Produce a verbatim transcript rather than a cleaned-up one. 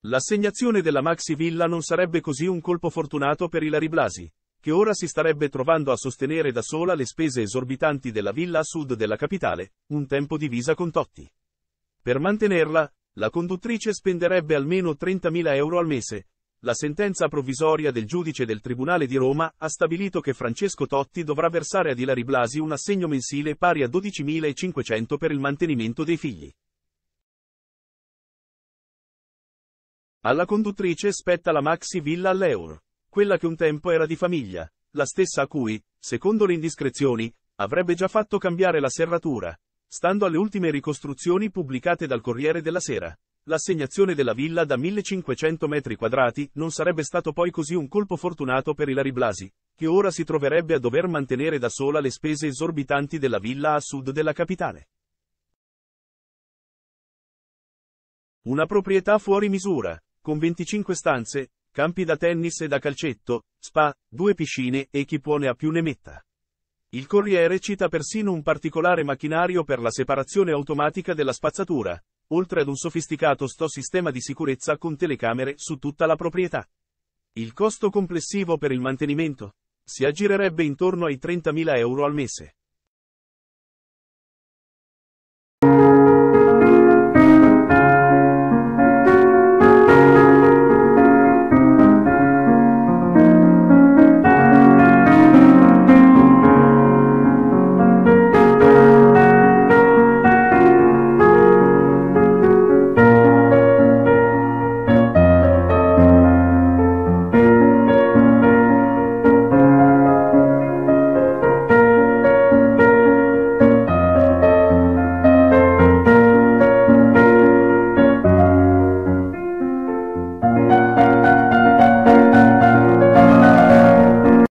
L'assegnazione della Maxi Villa non sarebbe così un colpo fortunato per Ilary Blasi, che ora si starebbe trovando a sostenere da sola le spese esorbitanti della villa a sud della capitale, un tempo divisa con Totti. Per mantenerla, la conduttrice spenderebbe almeno trentamila euro al mese. La sentenza provvisoria del giudice del Tribunale di Roma ha stabilito che Francesco Totti dovrà versare ad Ilary Blasi un assegno mensile pari a dodicimilacinquecento per il mantenimento dei figli. Alla conduttrice spetta la Maxi Villa all'Eur, quella che un tempo era di famiglia, la stessa a cui, secondo le indiscrezioni, avrebbe già fatto cambiare la serratura. Stando alle ultime ricostruzioni pubblicate dal Corriere della Sera, l'assegnazione della villa da millecinquecento metri quadrati non sarebbe stato poi così un colpo fortunato per Ilary Blasi, che ora si troverebbe a dover mantenere da sola le spese esorbitanti della villa a sud della capitale. Una proprietà fuori misura, con venticinque stanze, campi da tennis e da calcetto, spa, due piscine e chi può ne ha più ne metta. Il Corriere cita persino un particolare macchinario per la separazione automatica della spazzatura, oltre ad un sofisticato sto sistema di sicurezza con telecamere su tutta la proprietà. Il costo complessivo per il mantenimento si aggirerebbe intorno ai trentamila euro al mese.